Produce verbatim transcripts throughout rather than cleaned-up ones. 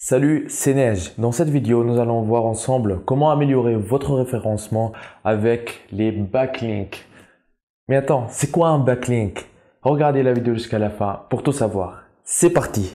Salut, c'est Neige. Dans cette vidéo, nous allons voir ensemble comment améliorer votre référencement avec les backlinks. Mais attends, c'est quoi un backlink? Regardez la vidéo jusqu'à la fin pour tout savoir. C'est parti!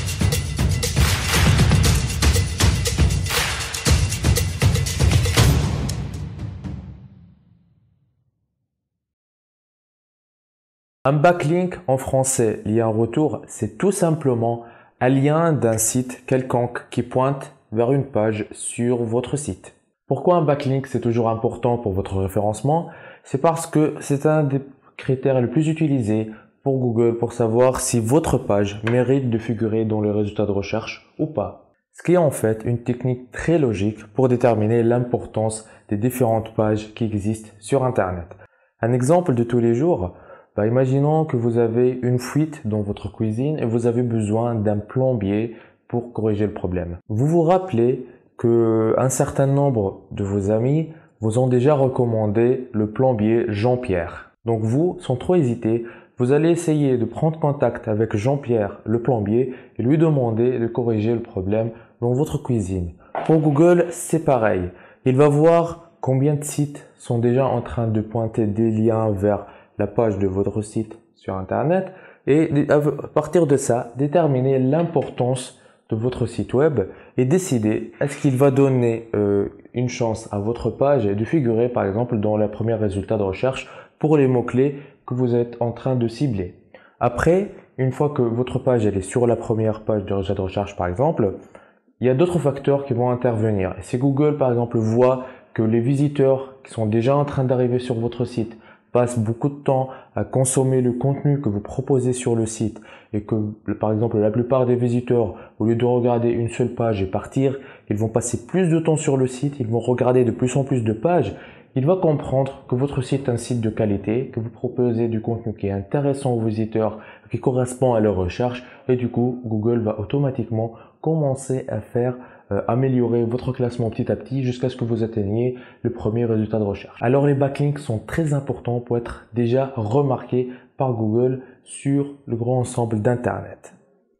Un backlink en français, lien retour, c'est tout simplement un lien d'un site quelconque qui pointe vers une page sur votre site. Pourquoi un backlink c'est toujours important pour votre référencement? C'est parce que c'est un des critères les plus utilisés pour Google pour savoir si votre page mérite de figurer dans les résultats de recherche ou pas. Ce qui est en fait une technique très logique pour déterminer l'importance des différentes pages qui existent sur Internet. Un exemple de tous les jours, bah, imaginons que vous avez une fuite dans votre cuisine et vous avez besoin d'un plombier pour corriger le problème. Vous vous rappelez qu'un certain nombre de vos amis vous ont déjà recommandé le plombier Jean-Pierre. Donc vous, sans trop hésiter, vous allez essayer de prendre contact avec Jean-Pierre, le plombier, et lui demander de corriger le problème dans votre cuisine. Pour Google, c'est pareil. Il va voir combien de sites sont déjà en train de pointer des liens vers la page de votre site sur Internet et à partir de ça, déterminer l'importance de votre site web et décider est-ce qu'il va donner euh, une chance à votre page de figurer par exemple dans les premiers résultats de recherche pour les mots-clés que vous êtes en train de cibler. Après, une fois que votre page elle est sur la première page de résultats de recherche par exemple, il y a d'autres facteurs qui vont intervenir. Si Google par exemple voit que les visiteurs qui sont déjà en train d'arriver sur votre site passent beaucoup de temps à consommer le contenu que vous proposez sur le site et que, par exemple, la plupart des visiteurs, au lieu de regarder une seule page et partir, ils vont passer plus de temps sur le site, ils vont regarder de plus en plus de pages, il va comprendre que votre site est un site de qualité, que vous proposez du contenu qui est intéressant aux visiteurs, qui correspond à leurs recherches et du coup, Google va automatiquement commencer à faire Euh, améliorer votre classement petit à petit jusqu'à ce que vous atteigniez le premier résultat de recherche. Alors les backlinks sont très importants pour être déjà remarqués par Google sur le grand ensemble d'Internet.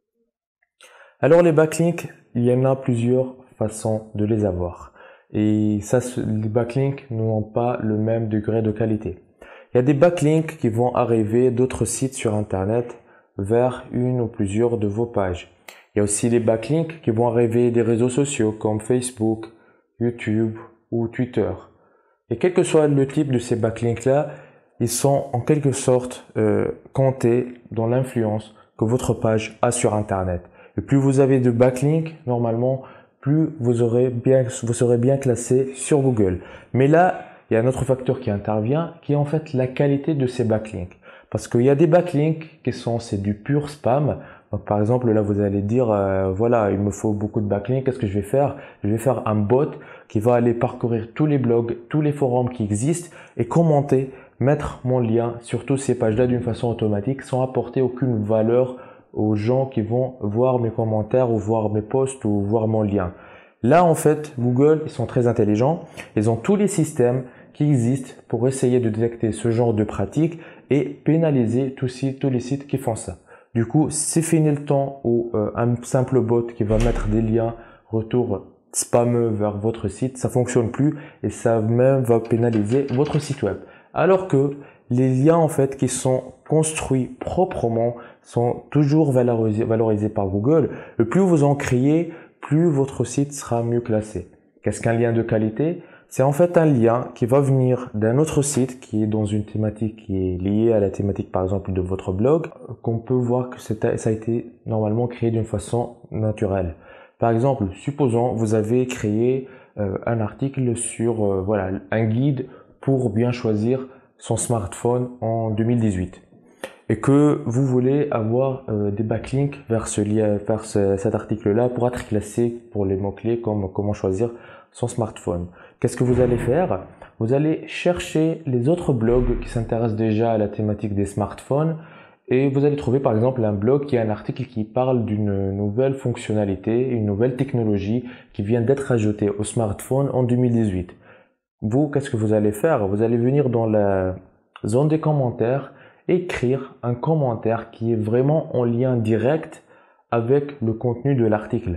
Alors les backlinks, il y en a plusieurs façons de les avoir. Et ça, les backlinks n'ont pas le même degré de qualité. Il y a des backlinks qui vont arriver d'autres sites sur Internet vers une ou plusieurs de vos pages. Il y a aussi les backlinks qui vont arriver des réseaux sociaux comme Facebook, YouTube ou Twitter. Et quel que soit le type de ces backlinks-là, ils sont en quelque sorte euh, comptés dans l'influence que votre page a sur Internet. Et plus vous avez de backlinks, normalement, plus vous aurez bien, vous serez bien classé sur Google. Mais là, il y a un autre facteur qui intervient, qui est en fait la qualité de ces backlinks. Parce qu'il y a des backlinks qui sont, c'est du pur spam. Donc, par exemple, là, vous allez dire, euh, voilà, il me faut beaucoup de backlinks. Qu'est-ce que je vais faire? Je vais faire un bot qui va aller parcourir tous les blogs, tous les forums qui existent et commenter, mettre mon lien sur toutes ces pages-là d'une façon automatique sans apporter aucune valeur aux gens qui vont voir mes commentaires ou voir mes posts ou voir mon lien. Là, en fait, Google, ils sont très intelligents. Ils ont tous les systèmes qui existent pour essayer de détecter ce genre de pratiques et pénaliser tous, tous les sites qui font ça. Du coup, c'est fini le temps où euh, un simple bot qui va mettre des liens retour spameux vers votre site, ça fonctionne plus et ça même va pénaliser votre site web. Alors que les liens en fait qui sont construits proprement sont toujours valorisés, valorisés par Google. Et plus vous en créez, plus votre site sera mieux classé. Qu'est-ce qu'un lien de qualité? C'est en fait un lien qui va venir d'un autre site qui est dans une thématique qui est liée à la thématique par exemple de votre blog, qu'on peut voir que ça a été normalement créé d'une façon naturelle. Par exemple, supposons vous avez créé euh, un article sur euh, voilà un guide pour bien choisir son smartphone en deux mille dix-huit et que vous voulez avoir euh, des backlinks vers ce lien, vers ce, cet article-là pour être classé pour les mots-clés comme comment choisir son smartphone. Qu'est-ce que vous allez faire? Vous allez chercher les autres blogs qui s'intéressent déjà à la thématique des smartphones et vous allez trouver par exemple un blog qui a un article qui parle d'une nouvelle fonctionnalité, une nouvelle technologie qui vient d'être ajoutée au smartphone en deux mille dix-huit. Vous, qu'est-ce que vous allez faire? Vous allez venir dans la zone des commentaires et écrire un commentaire qui est vraiment en lien direct avec le contenu de l'article.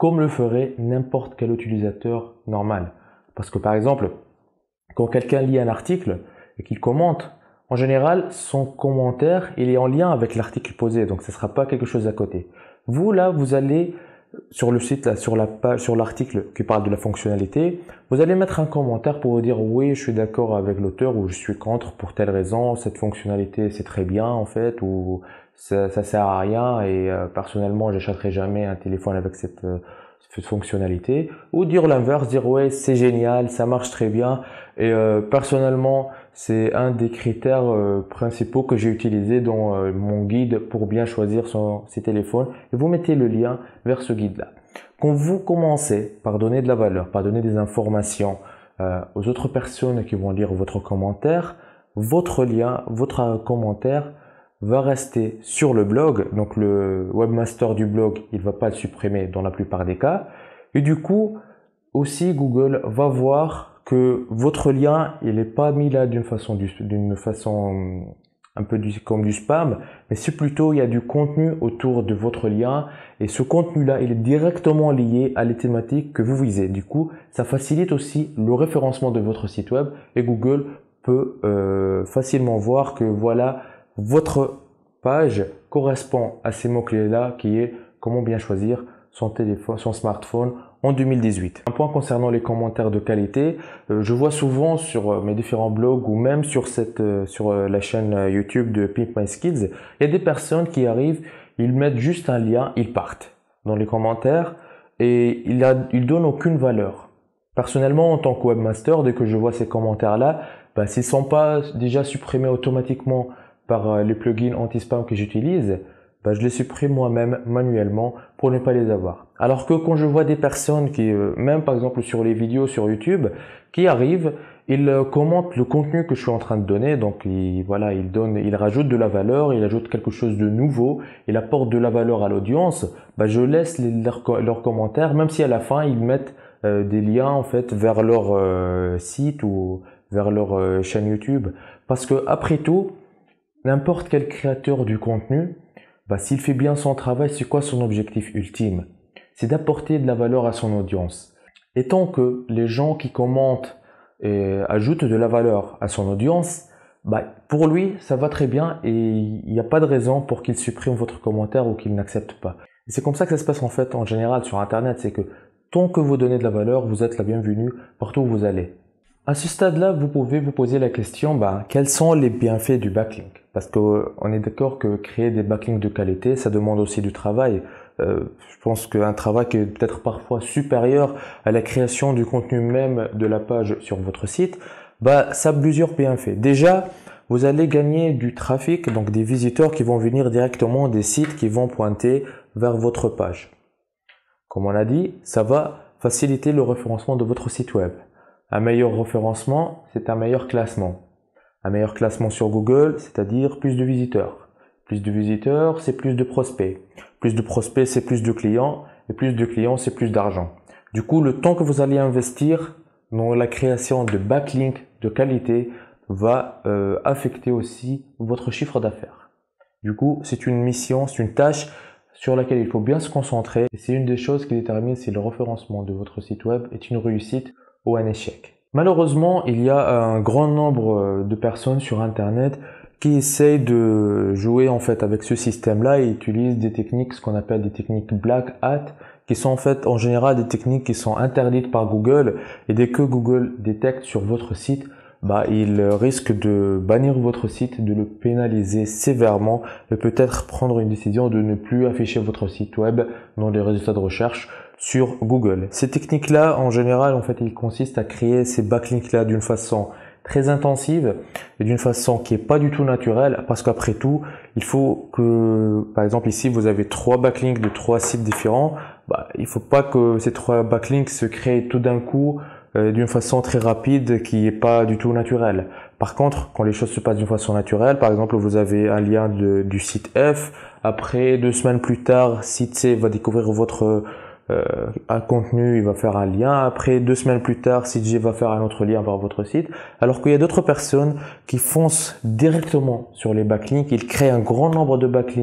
comme le ferait n'importe quel utilisateur normal. Parce que par exemple, quand quelqu'un lit un article et qu'il commente, en général, son commentaire, il est en lien avec l'article posé, donc ce ne sera pas quelque chose à côté. Vous, là, vous allez, sur le site, là, sur la page, sur l'article qui parle de la fonctionnalité, vous allez mettre un commentaire pour vous dire « Oui, je suis d'accord avec l'auteur » ou « Je suis contre pour telle raison, cette fonctionnalité, c'est très bien, en fait » ou « Ça, ça sert à rien et euh, personnellement, j'achèterai jamais un téléphone avec cette... Euh, cette fonctionnalité » ou dire l'inverse, dire ouais c'est génial, ça marche très bien et euh, personnellement c'est un des critères euh, principaux que j'ai utilisé dans euh, mon guide pour bien choisir son, ses téléphones et vous mettez le lien vers ce guide là. Quand vous commencez par donner de la valeur, par donner des informations euh, aux autres personnes qui vont lire votre commentaire, votre lien, votre commentaire va rester sur le blog, donc le webmaster du blog, il va pas le supprimer dans la plupart des cas. Et du coup, aussi Google va voir que votre lien, il n'est pas mis là d'une façon, d'une façon un peu du, comme du spam, mais c'est plutôt il y a du contenu autour de votre lien et ce contenu-là, il est directement lié à les thématiques que vous visez. Du coup, ça facilite aussi le référencement de votre site web et Google peut euh, facilement voir que voilà, votre page correspond à ces mots-clés-là qui est comment bien choisir son téléphone, son smartphone en deux mille dix-huit. Un point concernant les commentaires de qualité, euh, je vois souvent sur euh, mes différents blogs ou même sur cette euh, sur euh, la chaîne euh, YouTube de Pimp My Skills, il y a des personnes qui arrivent, ils mettent juste un lien, ils partent dans les commentaires et ils, a, ils donnent aucune valeur. Personnellement, en tant que webmaster, dès que je vois ces commentaires-là, bah, s'ils sont pas déjà supprimés automatiquement par les plugins anti-spam que j'utilise, bah, je les supprime moi-même manuellement pour ne pas les avoir. Alors que quand je vois des personnes qui, euh, même par exemple sur les vidéos sur YouTube, qui arrivent, ils euh, commentent le contenu que je suis en train de donner, donc ils, voilà, ils donnent, ils rajoutent de la valeur, ils ajoutent quelque chose de nouveau, ils apportent de la valeur à l'audience, bah, je laisse les, leurs, leurs commentaires, même si à la fin ils mettent euh, des liens en fait vers leur euh, site ou vers leur euh, chaîne YouTube, parce que après tout, n'importe quel créateur du contenu, bah, s'il fait bien son travail, c'est quoi son objectif ultime? C'est d'apporter de la valeur à son audience. Et tant que les gens qui commentent et ajoutent de la valeur à son audience, bah, pour lui, ça va très bien et il n'y a pas de raison pour qu'il supprime votre commentaire ou qu'il n'accepte pas. Et c'est comme ça que ça se passe en fait en général sur Internet, c'est que tant que vous donnez de la valeur, vous êtes la bienvenue partout où vous allez. À ce stade-là, vous pouvez vous poser la question, bah, quels sont les bienfaits du backlink? Parce qu'on est d'accord que créer des backlinks de qualité, ça demande aussi du travail. Euh, je pense qu'un travail qui est peut-être parfois supérieur à la création du contenu même de la page sur votre site, bah, ça a plusieurs bienfaits. Déjà, vous allez gagner du trafic, donc des visiteurs qui vont venir directement des sites qui vont pointer vers votre page. Comme on l'a dit, ça va faciliter le référencement de votre site web. Un meilleur référencement, c'est un meilleur classement. Un meilleur classement sur Google, c'est-à-dire plus de visiteurs. Plus de visiteurs, c'est plus de prospects. Plus de prospects, c'est plus de clients. Et plus de clients, c'est plus d'argent. Du coup, le temps que vous allez investir dans la création de backlinks de qualité va euh, affecter aussi votre chiffre d'affaires. Du coup, c'est une mission, c'est une tâche sur laquelle il faut bien se concentrer. Et c'est une des choses qui détermine si le référencement de votre site web est une réussite ou un échec. Malheureusement, il y a un grand nombre de personnes sur Internet qui essayent de jouer en fait avec ce système-là et utilisent des techniques, ce qu'on appelle des techniques black hat, qui sont en fait en général des techniques qui sont interdites par Google et dès que Google détecte sur votre site, bah, il risque de bannir votre site, de le pénaliser sévèrement et peut-être prendre une décision de ne plus afficher votre site web dans les résultats de recherche sur Google. Ces techniques-là, en général, en fait, ils consistent à créer ces backlinks-là d'une façon très intensive et d'une façon qui est pas du tout naturelle, parce qu'après tout, il faut que, par exemple, ici, vous avez trois backlinks de trois sites différents. Bah, il faut pas que ces trois backlinks se créent tout d'un coup euh, d'une façon très rapide qui est pas du tout naturelle. Par contre, quand les choses se passent d'une façon naturelle, par exemple, vous avez un lien de, du site F, après deux semaines plus tard, site C va découvrir votre Euh, un contenu, il va faire un lien. Après, deux semaines plus tard, site G va faire un autre lien vers votre site. Alors qu'il y a d'autres personnes qui foncent directement sur les backlinks. Ils créent un grand nombre de backlinks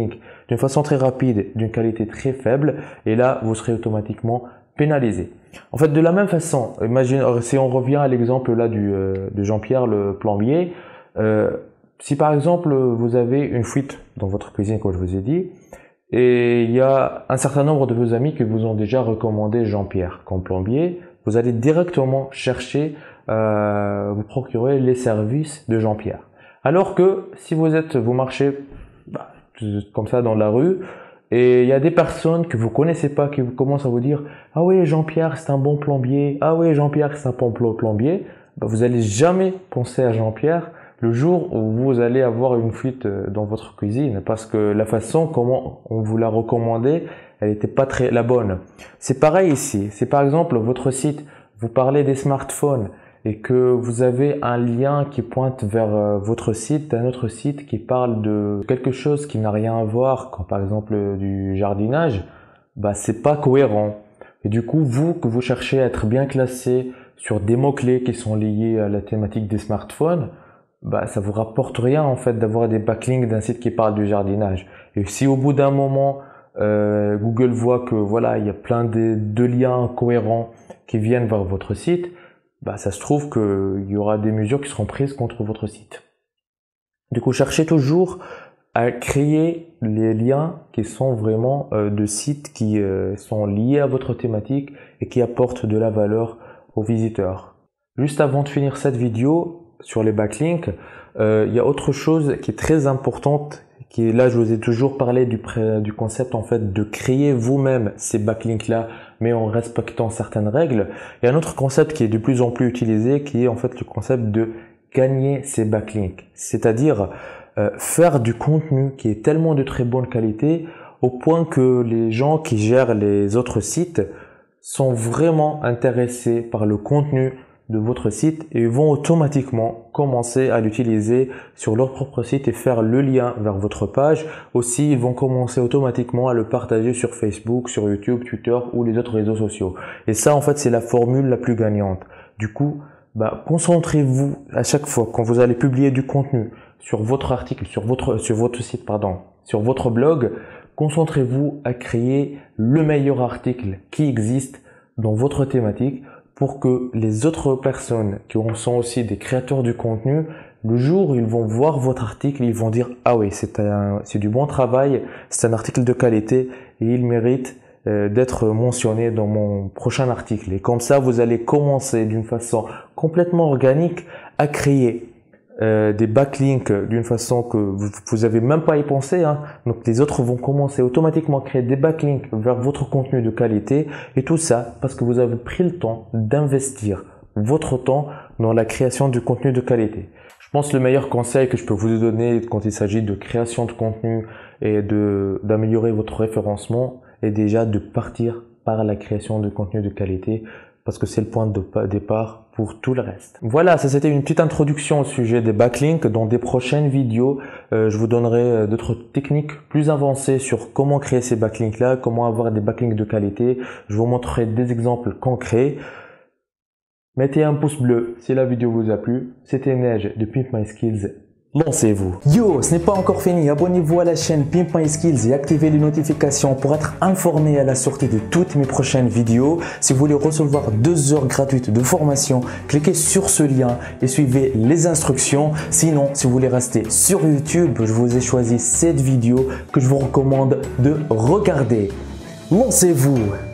d'une façon très rapide, d'une qualité très faible, et là, vous serez automatiquement pénalisé. En fait, de la même façon, imagine, si on revient à l'exemple là du, euh, de Jean-Pierre le plombier, euh, si par exemple vous avez une fuite dans votre cuisine, comme je vous ai dit, et il y a un certain nombre de vos amis qui vous ont déjà recommandé Jean-Pierre comme plombier, vous allez directement chercher euh, vous procurer les services de Jean-Pierre. Alors que si vous êtes, vous marchez bah, comme ça dans la rue, et il y a des personnes que vous connaissez pas qui commencent à vous dire « Ah oui, Jean-Pierre, c'est un bon plombier. Ah oui, Jean-Pierre, c'est un bon plombier. » Bah, vous allez jamais penser à Jean-Pierre le jour où vous allez avoir une fuite dans votre cuisine, parce que la façon comment on vous l'a recommandé, elle n'était pas très la bonne. C'est pareil ici. C'est par exemple votre site, vous parlez des smartphones et que vous avez un lien qui pointe vers votre site, d'un autre site qui parle de quelque chose qui n'a rien à voir, comme par exemple du jardinage, bah c'est pas cohérent. Et du coup, vous que vous cherchez à être bien classé sur des mots-clés qui sont liés à la thématique des smartphones, bah ça vous rapporte rien en fait d'avoir des backlinks d'un site qui parle du jardinage. Et si au bout d'un moment euh, Google voit que voilà il y a plein de, de liens cohérents qui viennent vers votre site, bah ça se trouve qu'il y aura des mesures qui seront prises contre votre site. Du coup, cherchez toujours à créer les liens qui sont vraiment euh, de sites qui euh, sont liés à votre thématique et qui apportent de la valeur aux visiteurs. Juste avant de finir cette vidéo sur les backlinks, euh, il y a autre chose qui est très importante, qui est là, je vous ai toujours parlé du, du concept en fait de créer vous-même ces backlinks là, mais en respectant certaines règles. Il y a un autre concept qui est de plus en plus utilisé, qui est en fait le concept de gagner ces backlinks, c'est-à-dire euh, faire du contenu qui est tellement de très bonne qualité au point que les gens qui gèrent les autres sites sont vraiment intéressés par le contenu de votre site et vont automatiquement commencer à l'utiliser sur leur propre site et faire le lien vers votre page. Aussi, ils vont commencer automatiquement à le partager sur Facebook, sur YouTube, Twitter ou les autres réseaux sociaux. Et ça, en fait, c'est la formule la plus gagnante. Du coup, bah, concentrez-vous à chaque fois quand vous allez publier du contenu sur votre article, sur votre, sur votre site, pardon, sur votre blog, concentrez-vous à créer le meilleur article qui existe dans votre thématique pour que les autres personnes qui sont aussi des créateurs du contenu, le jour où ils vont voir votre article, ils vont dire « Ah oui, c'est un, c'est du bon travail, c'est un article de qualité et il mérite euh, d'être mentionné dans mon prochain article. » Et comme ça, vous allez commencer d'une façon complètement organique à créer Euh, des backlinks d'une façon que vous, vous avez même pas y pensé, hein. Donc les autres vont commencer automatiquement à créer des backlinks vers votre contenu de qualité, et tout ça parce que vous avez pris le temps d'investir votre temps dans la création du contenu de qualité. Je pense que le meilleur conseil que je peux vous donner quand il s'agit de création de contenu et de d'améliorer votre référencement est déjà de partir par la création de contenu de qualité, parce que c'est le point de départ pour tout le reste. Voilà, ça c'était une petite introduction au sujet des backlinks. Dans des prochaines vidéos, euh, je vous donnerai d'autres techniques plus avancées sur comment créer ces backlinks là, comment avoir des backlinks de qualité. Je vous montrerai des exemples concrets. Mettez un pouce bleu si la vidéo vous a plu. C'était Neige de Pimp My Skills. Lancez-vous. Yo, ce n'est pas encore fini. Abonnez-vous à la chaîne Pimp My Skills et activez les notifications pour être informé à la sortie de toutes mes prochaines vidéos. Si vous voulez recevoir deux heures gratuites de formation, cliquez sur ce lien et suivez les instructions. Sinon, si vous voulez rester sur YouTube, je vous ai choisi cette vidéo que je vous recommande de regarder. Lancez-vous.